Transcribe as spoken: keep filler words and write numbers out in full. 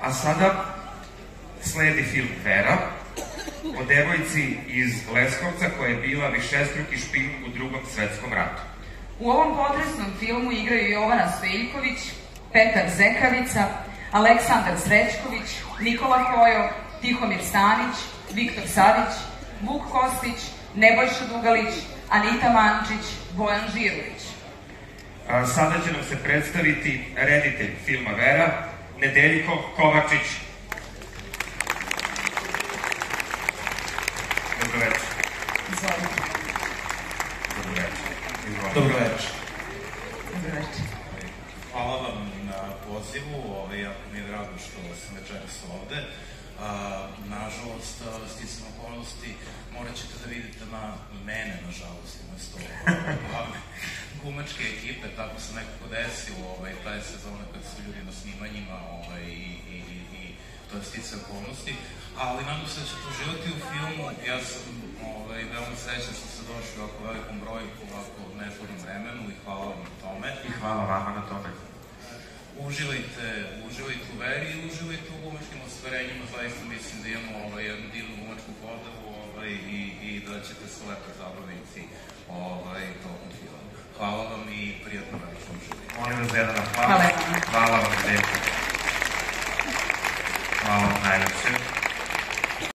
A sada sledi film Vera, o devojci iz Leskovca koja je bila višestruki špijun u Drugom svetskom ratu. U ovom potresnom filmu igraju Jovana Stojiljković, Petar Zekavica, Aleksandar Srećković, Nikola Kojo, Tihomir Stanić, Viktor Savić, Vuk Kostić, Nebojša Dugalić, Anita Mančić, Bojan Žirović. Sada će nam se predstaviti reditelj filma Vera, Nedeljko Kovačić. Dobro večer. Izvolite. Dobro večer. Dobro večer. Dobro večer. Hvala vam na pozivu, jako mi je drago što sam večeras ovde. Nažalost, sticam okolnosti, morat ćete da vidite na mene, nažalost, umesto glavne glumačke ekipe, tako se nekako desilo, ta je sezona kad su ljudi na snimanjima i to je sticam okolnosti, ali nadam se da ćete uživati u filmu. Ja sam veoma srećan što ste došli u ovako velikom broju, u ovako nespornom vremenu i hvala vam na tome. I hvala vama na tome. Uživajte, uživajte u Veri i uživajte u glumačkim ostvarenjima, zaista mislim da imamo jednu divnu glumačku podavu i da ćete se lepo zabaviti tokom filma. Hvala vam i prijatno večer. Molim vas za jedan aplauz. Hvala vam. Hvala vam.